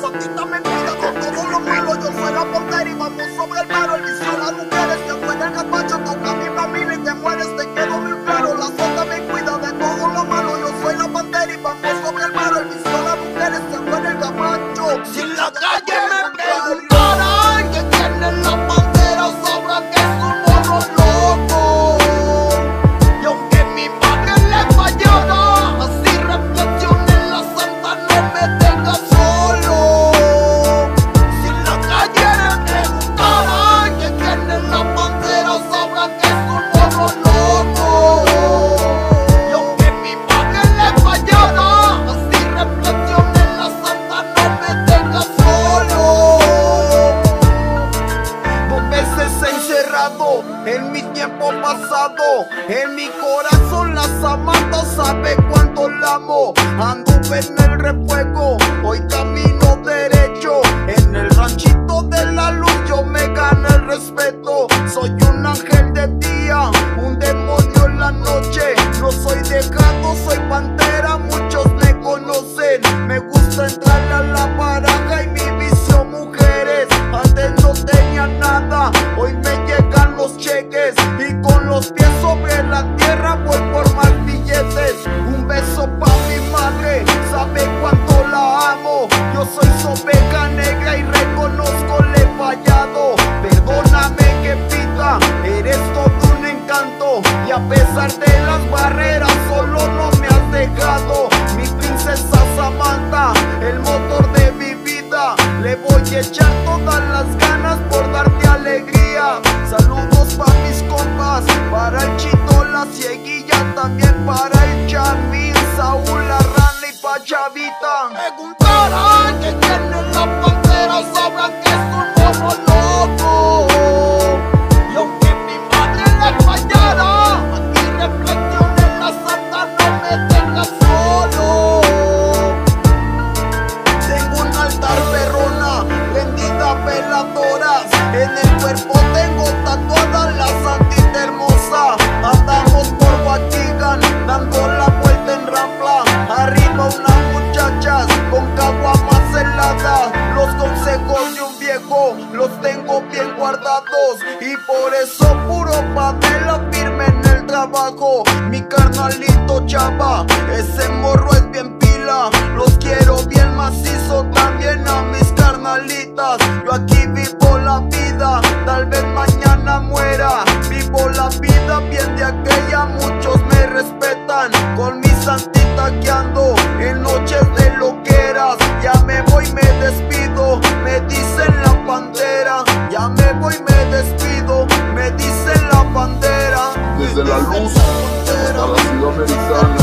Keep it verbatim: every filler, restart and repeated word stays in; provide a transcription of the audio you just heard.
santita me cuida de todo lo malo. Yo soy la pantera y vamos sobre el maro. El vicio a las mujeres que fue en el capacho. Toca a mi familia y te mueres, te quedo muy claro. La santa me cuida de todo lo malo. Yo soy la pantera y vamos sobre el maro. El vicio a las mujeres que fue en el capacho. Si en la calle me preguntaran que quién es la pantera, sabrán que es un morro loco. Y aunque mi madre le fallara, así reflexioné, la santa no me deja solo. Si en la calle me preguntaran que quién es la pantera, sabrán que es un morro loco. Y aunque mi madre le fallara, así reflexioné, la santa no me deja solo. Dos veces encerrado en mi tiempo pasado, en mi corazón la Samantha sabe cuánto la amo. Anduve en el refuego, hoy camino derecho. En el ranchito de la luz yo me gané el respeto. Soy un ángel de día, un demonio en la noche. No soy dejado, soy pantera, muchos me conocen. Me gusta entrarle a la baraja y mi vicio mujeres. Antes no tenía nada, hoy me llegan los cheques. Y con los pies sobre la tierra voy por más billetes. Un beso pa' mi madre, sabe cuánto la amo. Yo soy su oveja negra y reconozco le he fallado. Perdóname que pita, eres todo un encanto. Y a pesar de las barreras solo no me has dejado. Mi princesa Samantha, el motor de mi vida. Le voy a echar todas las ganas por darte alegría. Saludos pa' mis compas, para el Chito, la Cieguilla, también para el Chamín, Saúl, la Rana y pa' Chavita. Preguntarán que quién es la pantera, sabrán que es un morro loco. Y aunque mi madre le fallara, aquí reflexioné, la santa no me deja solo. Tengo un altar perrona, prendida veladoras. En el cuerpo tengo tatuada la santita hermosa. Andamos por Waukegan, dando la vuelta en Rampla. Arriba unas muchachas con caguamas heladas. Los consejos de un viejo los tengo bien guardados. Y por eso puro padela firme en el trabajo. Mi carnalito Chava, ese morro es bien pila. Los quiero bien macizo, también a mis carnalitas. Yo aquí vivo la vida, tal vez mañana muera. Vivo la vida bien de aquella, muchos me respetan. Con mi santita que ando en noches de loqueras. Ya me voy, me despido, me dicen la pantera. Ya me voy, me despido, me dicen la pantera. Desde la luz hasta la ciudad americana.